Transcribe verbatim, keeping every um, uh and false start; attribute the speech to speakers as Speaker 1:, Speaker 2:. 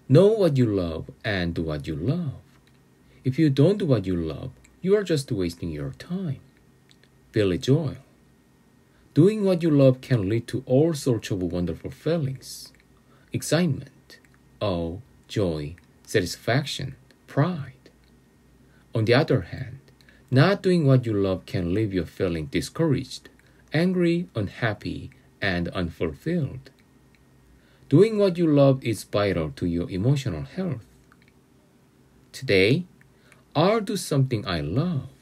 Speaker 1: Know what you love and do what you love. If you don't do what you love, you are just wasting your time. Billy Joel. Doing what you love can lead to all sorts of wonderful feelings. Excitement, awe, joy, satisfaction, pride. On the other hand, not doing what you love can leave you feeling discouraged, angry, unhappy, and unfulfilled. Doing what you love is vital to your emotional health. Today, I'll do something I love.